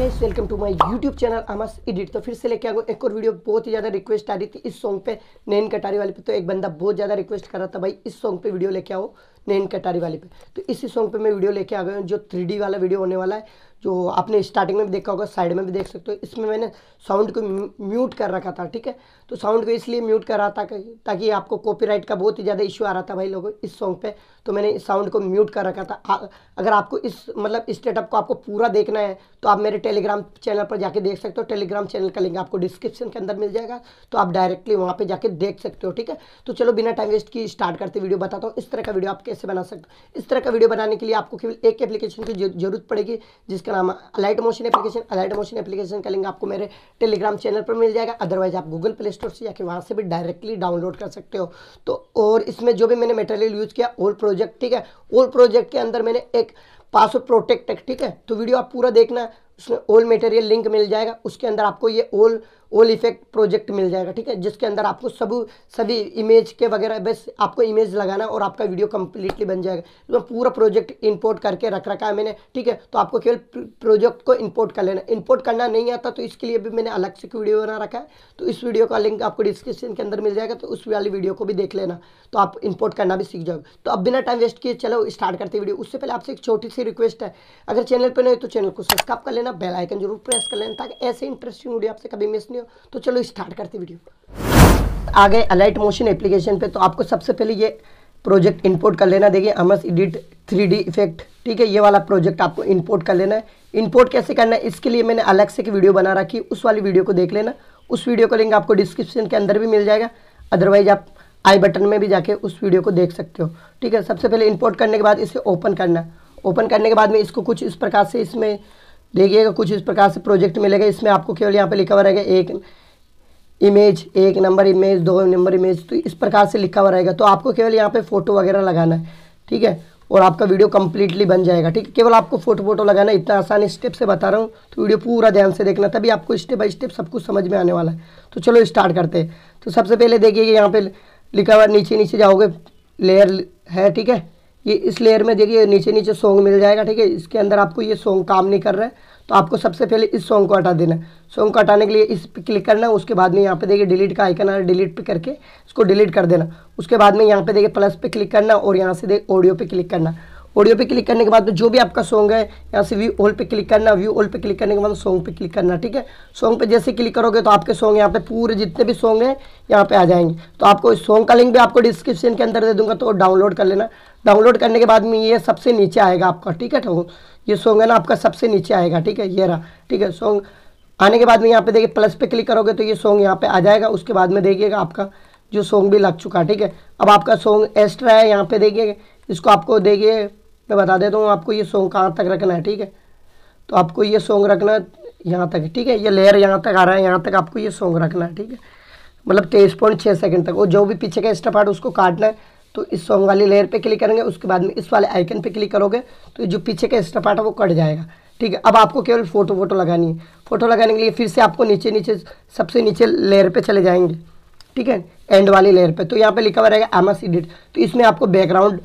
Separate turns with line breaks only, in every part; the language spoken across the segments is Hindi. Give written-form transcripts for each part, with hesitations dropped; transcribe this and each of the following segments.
Guys welcome to my YouTube channel आमास एडिट। तो फिर से लेके आ गया एक और वीडियो। बहुत ही ज़्यादा रिक्वेस्ट आ रही थी इस सॉन्ग पे, नैन कटारी वाले पे। तो एक बंदा बहुत ज़्यादा रिक्वेस्ट कर रहा था भाई इस सॉन्ग पे वीडियो लेके आओ नैन कटारी वाले पे। तो इसी सॉन्ग पे मैं वीडियो लेके आ गया हूँ जो 3D वाला वीडियो होने वाला है, जो आपने स्टार्टिंग में भी देखा होगा, साइड में भी देख सकते हो। इसमें मैंने साउंड को म्यूट कर रखा था, ठीक है। तो साउंड को इसलिए म्यूट कर रहा था ताकि आपको कॉपीराइट का बहुत ही ज़्यादा इशू आ रहा था भाई लोगों इस सॉन्ग पे। तो मैंने इस साउंड को म्यूट कर रखा था। अगर आपको इस इस सेटअप को आपको पूरा देखना है तो आप मेरे टेलीग्राम चैनल पर जाके देख सकते हो। टेलीग्राम चैनल का लिंक आपको डिस्क्रिप्शन के अंदर मिल जाएगा, तो आप डायरेक्टली वहाँ पे जाके देख सकते हो, ठीक है। तो चलो बिना टाइम वेस्ट की स्टार्ट करते वीडियो बताता हूँ इस तरह का वीडियो आप कैसे बना सकते हो। इस तरह का वीडियो बनाने के लिए आपको केवल एक एप्लीकेशन की जरूरत पड़ेगी जिसका नाम है Alight Motion application. Alight Motion application का लिंक आपको मेरे टेलीग्राम चैनल पर मिल जाएगा, अदरवाइज आप गूगल प्ले स्टोर से जाके वहाँ से भी डायरेक्टली डाउनलोड कर सकते हो। तो और इसमें जो भी मैंने मटेरियल यूज़ किया ओल प्रोजेक्ट, ठीक है। ओल प्रोजेक्ट के अंदर मैंने एक पासवर्ड प्रोटेक्ट है, ठीक है। तो वीडियो आप पूरा देखना, उसमें ओल मटेरियल लिंक मिल जाएगा। उसके अंदर आपको ये ओल इफेक्ट प्रोजेक्ट मिल जाएगा, ठीक है, जिसके अंदर आपको सभी इमेज के वगैरह बस आपको इमेज लगाना और आपका वीडियो कंप्लीटली बन जाएगा। तो पूरा प्रोजेक्ट इंपोर्ट करके रख रखा है मैंने, ठीक है। तो आपको केवल प्रोजेक्ट को इंपोर्ट कर लेना। इंपोर्ट करना नहीं आता तो इसके लिए भी मैंने अलग से वीडियो बना रखा है। तो इस वीडियो का लिंक आपको डिस्क्रिप्शन के अंदर मिल जाएगा, तो उस वाली वीडियो को भी देख लेना, तो आप इंपोर्ट करना भी सीख जाओगे। तो अब बिना टाइम वेस्ट किए चलो स्टार्ट करते वीडियो। उससे पहले आपसे एक छोटी सी रिक्वेस्ट है, अगर चैनल पर नहीं हो तो चैनल को सब्सक्राइब कर लेना, बेल आइकन जरूर प्रेस कर लेना ताकि ऐसे इंटरेस्टिंग वीडियो आपसे कभी मिस नहीं हो। तो चलो स्टार्ट करते वीडियो। आ गए अलाइट मोशन एप्लीकेशन पे। तो आपको सबसे पहले ये प्रोजेक्ट इंपोर्ट कर लेना। देखिए आमास एडिट 3D इफेक्ट, ठीक है। ये वाला प्रोजेक्ट आपको इंपोर्ट कर लेना है। इंपोर्ट कैसे करना है इसके लिए मैंने अलग से की वीडियो बना रखी है, उस वाली वीडियो को देख लेना। उस वीडियो का लिंक आपको डिस्क्रिप्शन के अंदर भी मिल जाएगा, अदरवाइज आप आई बटन में भी जाके उस वीडियो को देख सकते हो, ठीक है। सबसे पहले इंपोर्ट करने के बाद इसे ओपन करना है। ओपन करने के बाद में इसको कुछ इस प्रकार से इसमें देखिएगा, कुछ इस प्रकार से प्रोजेक्ट मिलेगा। इसमें आपको केवल यहाँ पे लिखा हुआ रहेगा एक इमेज, एक नंबर इमेज, 2 नंबर इमेज, तो इस प्रकार से लिखा हुआ रहेगा। तो आपको केवल यहाँ पे फोटो वगैरह लगाना है, ठीक है, और आपका वीडियो कंप्लीटली बन जाएगा, ठीक है। केवल आपको फोटो लगाना है। इतना आसान स्टेप से बता रहा हूँ, तो वीडियो पूरा ध्यान से देखना, तभी आपको स्टेप बाय स्टेप सब कुछ समझ में आने वाला है। तो चलो स्टार्ट करते हैं। तो सबसे पहले देखिए यहाँ पे लिखा हुआ, नीचे नीचे जाओगे लेयर है, ठीक है। ये इस लेयर में देखिए नीचे नीचे सॉन्ग मिल जाएगा, ठीक है। इसके अंदर आपको ये सॉन्ग काम नहीं कर रहा है, तो आपको सबसे पहले इस सॉन्ग को हटा देना है। सॉन्ग को हटाने के लिए इस पर क्लिक करना है। उसके बाद में यहाँ पे देखिए डिलीट का आइकन आ रहा है, डिलीट पे करके इसको डिलीट कर देना। उसके बाद में यहाँ पे देखिए प्लस पे क्लिक करना और यहाँ से देखिए ऑडियो पे क्लिक करना। ऑडियो पे क्लिक करने के बाद जो भी आपका सॉन्ग है यहाँ से व्यू ऑल पे क्लिक करना। व्यू ऑल पे क्लिक करने के बाद सॉन्ग पे क्लिक करना, ठीक है। सॉन्ग पे जैसे क्लिक करोगे तो आपके सॉन्ग यहाँ पे पूरे जितने भी सॉन्ग हैं यहाँ पे आ जाएंगे। तो आपको इस सॉन्ग का लिंक भी आपको डिस्क्रिप्शन के अंदर दे दूंगा, तो डाउनलोड कर लेना। डाउनलोड करने के बाद में ये सबसे नीचे आएगा आपका, ठीक है। तो ये सॉन्ग है ना आपका सबसे नीचे आएगा, ठीक है, ये रहा, ठीक है। सॉन्ग आने के बाद में यहाँ पे देखिए प्लस पे क्लिक करोगे तो ये सॉन्ग यहाँ पे आ जाएगा। उसके बाद में देखिएगा आपका जो सॉन्ग भी लग चुका है, ठीक है। अब आपका सॉन्ग एक्स्ट्रा है, यहाँ पे देखिए इसको आपको देखिए मैं बता देता हूँ आपको ये सॉन्ग कहाँ तक रखना है, ठीक है। तो आपको ये सॉन्ग रखना यहाँ तक, ठीक है। ये लेयर यहाँ तक आ रहा है, यहाँ तक आपको ये सॉन्ग रखना है, ठीक है, मतलब 23.6 सेकंड तक। और जो भी पीछे का एक्स्ट्रा पार्ट उसको काटना है। तो इस सॉन्ग वाली लेयर पे क्लिक करेंगे, उसके बाद में इस वाले आइकन पे क्लिक करोगे तो जो पीछे का एक्स्ट्रा पार्ट है वो कट जाएगा, ठीक है। अब आपको केवल फोटो लगानी है। फोटो लगाने के लिए फिर से आपको नीचे सबसे नीचे लेयर पे चले जाएंगे, ठीक है, एंड वाली लेयर पे। तो यहाँ पे लिखा हुआ रहेगा आमास एडिट। तो इसमें आपको बैकग्राउंड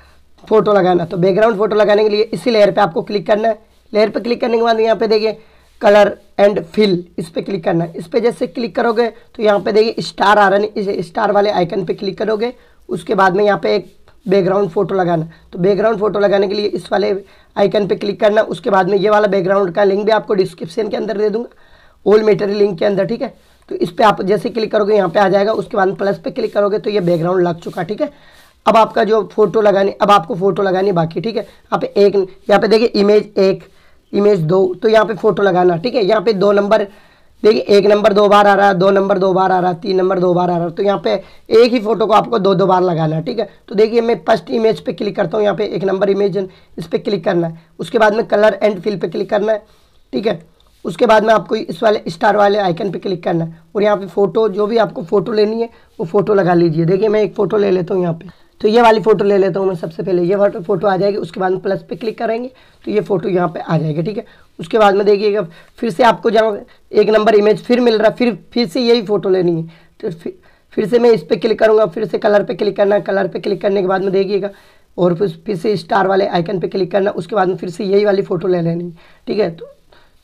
फोटो लगाना। तो बैकग्राउंड फोटो लगाने के लिए इसी लेयर पे आपको क्लिक करना है। लेयर पे क्लिक करने के बाद यहाँ पे देखिए कलर एंड फिल, इस पे क्लिक करना है। इस पे जैसे क्लिक करोगे तो यहाँ पे देखिए स्टार आ रहा है, इस स्टार वाले आइकन पे क्लिक करोगे। उसके बाद में यहाँ पे एक बैकग्राउंड फोटो लगाना। तो बैकग्राउंड फोटो लगाने के लिए इस वाले आइकन पे क्लिक करना। उसके बाद में ये वाला बैकग्राउंड का लिंक भी आपको डिस्क्रिप्शन के अंदर दे दूंगा, ओल मटेरियल लिंक के अंदर, ठीक है। तो इस पर आप जैसे क्लिक करोगे यहाँ पे आ जाएगा। उसके बाद प्लस पे क्लिक करोगे तो ये बैकग्राउंड लग चुका, ठीक है। अब आपका जो फोटो लगानी, अब आपको फोटो लगानी बाकी, ठीक है। यहाँ पे एक, यहाँ पे देखिए इमेज 1, इमेज 2, तो यहाँ पे फोटो लगाना, ठीक है। यहाँ पे 2 नंबर देखिए, 1 नंबर 2 बार आ रहा है, 2 नंबर 2 बार आ रहा है, 3 नंबर 2 बार आ रहा है। तो यहाँ पे एक ही फोटो को आपको 2 बार लगाना है, ठीक है। तो देखिए मैं फर्स्ट इमेज पे क्लिक करता हूँ, यहाँ पे 1 नंबर इमेज इस पर क्लिक करना है। उसके बाद में कलर एंड फिल पे क्लिक करना है, ठीक है। उसके बाद में आपको इस वाले स्टार वाले आइकन पे क्लिक करना है और यहाँ पे फोटो, जो भी आपको फोटो लेनी है वो फोटो लगा लीजिए। देखिए मैं एक फ़ोटो ले लेता हूँ यहाँ पे, तो ये वाली फ़ोटो ले लेता हूँ मैं। सबसे पहले ये फ़ोटो आ जाएगी। उसके बाद में प्लस पे क्लिक करेंगे तो ये फ़ोटो यहाँ पे आ जाएगी, ठीक है। उसके बाद में देखिएगा फिर से आपको जहाँ 1 नंबर इमेज फिर मिल रहा है, फिर से यही फ़ोटो लेनी है। तो फिर से मैं इस पर क्लिक करूँगा, फिर से कलर पे क्लिक करना है। कलर पे क्लिक करने के बाद में देखिएगा और फिर से स्टार वाले आइकन पे क्लिक करना। उसके बाद में फिर से यही वाली फ़ोटो ले लेनी, ठीक है।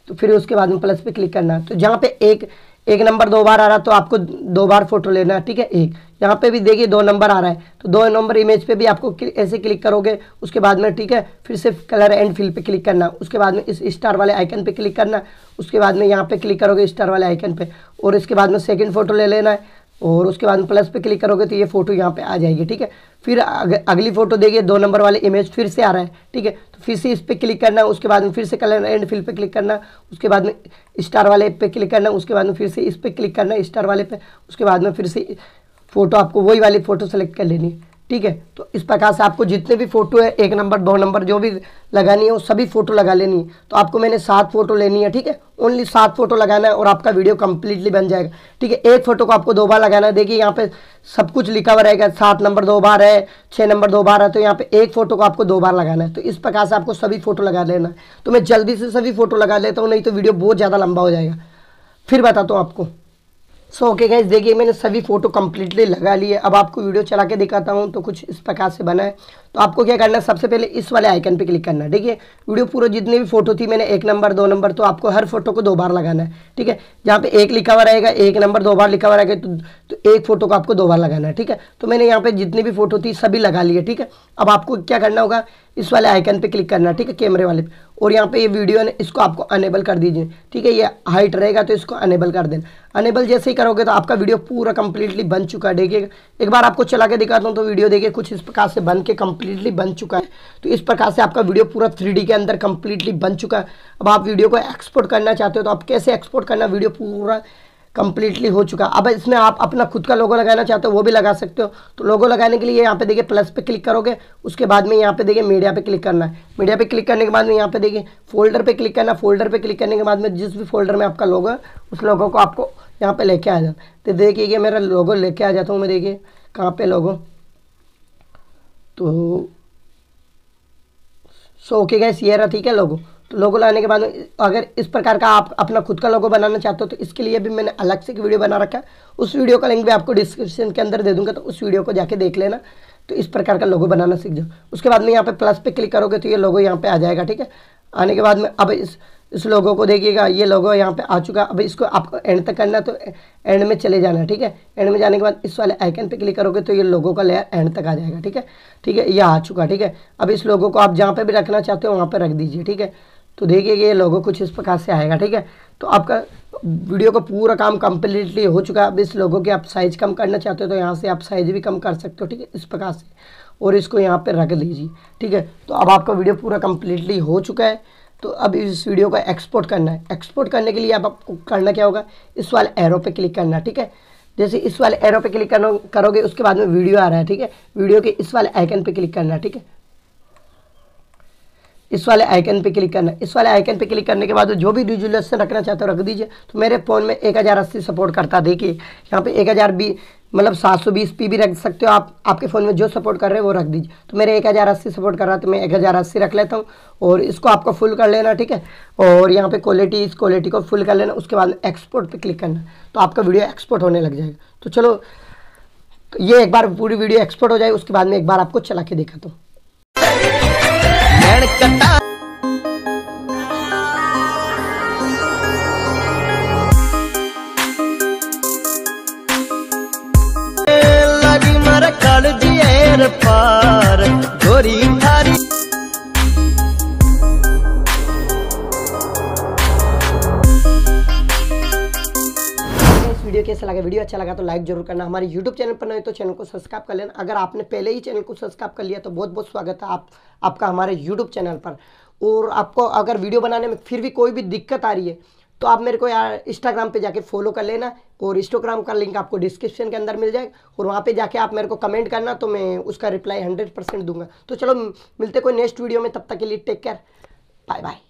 तो फिर उसके बाद में प्लस पे क्लिक करना। तो जहाँ पे एक नंबर 2 बार आ रहा है तो आपको 2 बार फोटो लेना है, ठीक है। एक यहाँ पे भी देखिए 2 नंबर आ रहा है तो 2 नंबर इमेज पे भी आपको ऐसे क्लिक करोगे, उसके बाद में ठीक है फिर से कलर एंड फिल पे क्लिक करना, उसके बाद में इस स्टार वाले आइकन पे क्लिक करना, उसके बाद में यहाँ पे क्लिक करोगे स्टार वाले आइकन पे और इसके बाद में सेकंड फोटो ले लेना है और उसके बाद में प्लस पे क्लिक करोगे तो ये फोटो यहाँ पे आ जाएगी, ठीक है। फिर अगली फोटो देखिए 2 नंबर वाले इमेज फिर से आ रहा है, ठीक है। तो फिर से इस पे क्लिक करना, उसके बाद में फिर से कलर एंड फिल पे क्लिक करना, उसके बाद में स्टार वाले पे क्लिक करना, उसके बाद में फिर से इस पे क्लिक करना स्टार वाले पे, उसके बाद में फिर से फोटो आपको वही वाली फोटो सेलेक्ट कर लेनी है, ठीक है। तो इस प्रकार से आपको जितने भी फोटो है 1 नंबर 2 नंबर जो भी लगानी है वो सभी फोटो लगा लेनी है। तो आपको मैंने 7 फोटो लेनी है, ठीक है। ओनली 7 फोटो लगाना है और आपका वीडियो कंप्लीटली बन जाएगा, ठीक है। एक फोटो को आपको 2 बार लगाना है। देखिए यहाँ पे सब कुछ लिखा हुआ रहेगा, 7 नंबर 2 बार है, 6 नंबर 2 बार है, तो यहाँ पे एक फोटो को आपको 2 बार लगाना है। तो इस प्रकार से आपको सभी फोटो लगा लेना है। तो मैं जल्दी से सभी फोटो लगा लेता हूँ, नहीं तो वीडियो बहुत ज़्यादा लंबा हो जाएगा। फिर बताता हूँ आपको। सो ओके गाइस, देखिए मैंने सभी फोटो कंप्लीटली लगा लिए। अब आपको वीडियो चला के दिखाता हूँ तो कुछ इस प्रकार से बना है। तो आपको क्या करना है, सबसे पहले इस वाले आइकन पे क्लिक करना है, ठीक है। वीडियो पूरा जितनी भी फोटो थी मैंने 1 नंबर 2 नंबर, तो आपको हर फोटो को 2 बार लगाना है, ठीक है। जहाँ पे 1 लिखा हुआ रहेगा 1 नंबर 2 बार लिखा हुआ रहेगा तो एक फोटो को आपको 2 बार लगाना है, ठीक है। तो मैंने यहाँ पे जितनी भी फोटो थी सभी लगा लिए, ठीक है। अब आपको क्या करना होगा, इस वाले आइकन पे क्लिक करना है, ठीक है, कैमरे वाले पे, और यहाँ पे ये वीडियो है इसको आपको अनेबल कर दीजिए, ठीक है। ये हाइट रहेगा तो इसको अनेबल कर देना। अनेबल जैसे ही करोगे तो आपका वीडियो पूरा कंप्लीटली बन चुका है। देखिए एक बार आपको चला के दिखाता हूँ तो वीडियो देखिए कुछ इस प्रकार से बन के कंप्लीटली बन चुका है। तो इस प्रकार से आपका वीडियो पूरा 3D के अंदर कंप्लीटली बन चुका है। अब आप वीडियो को एक्सपोर्ट करना चाहते हो तो आप कैसे एक्सपोर्ट करना, वीडियो पूरा कंप्लीटली हो चुका। अब इसमें आप अपना खुद का लोगो लगाना चाहते हो वो भी लगा सकते हो। तो लोगो लगाने के लिए यहाँ पे देखिए प्लस पे क्लिक करोगे, उसके बाद में यहाँ पे देखिए मीडिया पे क्लिक करना है। मीडिया पे क्लिक करने के बाद में यहाँ पे देखिए फोल्डर पे क्लिक करना। फोल्डर पे क्लिक करने के बाद में जिस भी फोल्डर में आपका लोगो है उस लोगो को आपको यहाँ पे लेके आ जाता। तो देखिए कि मेरा लोगो लेके आ जाता हूँ मैं, देखिए कहाँ पे लोगो। तो सो ओके गाइस, ये रहा, ठीक है लोगो। तो लोगो लाने के बाद अगर इस प्रकार का आप अपना खुद का लोगो बनाना चाहते हो तो इसके लिए भी मैंने अलग से एक वीडियो बना रखा है। उस वीडियो का लिंक भी आपको डिस्क्रिप्शन के अंदर दे दूंगा, तो उस वीडियो को जाके देख लेना। तो इस प्रकार का लोगो बनाना सीख जाओ। उसके बाद में यहाँ पे प्लस पे क्लिक करोगे तो ये लोगो यहाँ पे आ जाएगा, ठीक है। आने के बाद में अब इस लोगो को देखिएगा, ये लोगो यहाँ पे आ चुका। अब इसको आपको एंड तक करना है तो एंड में चले जाना है, ठीक है। एंड में जाने के बाद इस वाले आइकन पे क्लिक करोगे तो ये लोगो का लेयर एंड तक आ जाएगा, ठीक है। ठीक है, ये आ चुका, ठीक है। अब इस लोगो को आप जहाँ पे भी रखना चाहते हो वहाँ पे रख दीजिए, ठीक है। तो देखिए ये लोगो कुछ इस प्रकार से आएगा, ठीक है। तो आपका वीडियो का पूरा काम कंप्लीटली हो चुका है। अब इस लोगो के आप साइज़ कम करना चाहते हो तो यहाँ से आप साइज़ भी कम कर सकते हो, ठीक है, इस प्रकार से, और इसको यहाँ पे रख लीजिए, ठीक है। तो अब आपका वीडियो पूरा कंप्लीटली हो चुका है। तो अब इस वीडियो को एक्सपोर्ट करना है। एक्सपोर्ट करने के लिए आपको करना क्या होगा, इस वाले एरो पे क्लिक करना है, ठीक है। जैसे इस वाले एरो पे क्लिक करोगे उसके बाद में वीडियो आ रहा है, ठीक है। वीडियो के इस वाले आइकन पे क्लिक करना है, ठीक है। इस वाले आइकन पे क्लिक करना है। इस वाले आइकन पे क्लिक करने के बाद जो भी रिजोल्यूशन रखना चाहते हो रख दीजिए। तो मेरे फ़ोन में 1080 सपोर्ट करता, देखिए यहाँ पे 1020 मतलब 720p भी रख सकते हो आप। आपके फ़ोन में जो सपोर्ट कर रहे हैं वो रख दीजिए। तो मेरे 1080 सपोर्ट कर रहा है तो मैं 1080 रख लेता हूँ और इसको आपको फुल कर लेना, ठीक है। और यहाँ पे क्वालिटी, इस क्वालिटी को फुल कर लेना। उसके बाद एक्सपोर्ट पे क्लिक करना, तो आपका वीडियो एक्सपोर्ट होने लग जाएगा। तो चलो ये एक बार पूरी वीडियो एक्सपोर्ट हो जाए उसके बाद में एक बार आपको चला के दिखाता हूँ। पार गोरी थारी वीडियो कैसा लगा, वीडियो अच्छा लगा तो लाइक जरूर करना। हमारे YouTube चैनल पर नहीं तो चैनल को सब्सक्राइब कर लेना। अगर आपने पहले ही चैनल को सब्सक्राइब कर लिया तो बहुत बहुत स्वागत है आपका हमारे YouTube चैनल पर। और आपको अगर वीडियो बनाने में फिर भी कोई भी दिक्कत आ रही है तो आप मेरे को यार इंस्टाग्राम पे जाके फॉलो कर लेना, और इंस्टाग्राम का लिंक आपको डिस्क्रिप्शन के अंदर मिल जाएगा, और वहाँ पे जाके आप मेरे को कमेंट करना तो मैं उसका रिप्लाई 100% दूंगा। तो चलो मिलते कोई नेक्स्ट वीडियो में, तब तक के लिए टेक केयर, बाय बाय।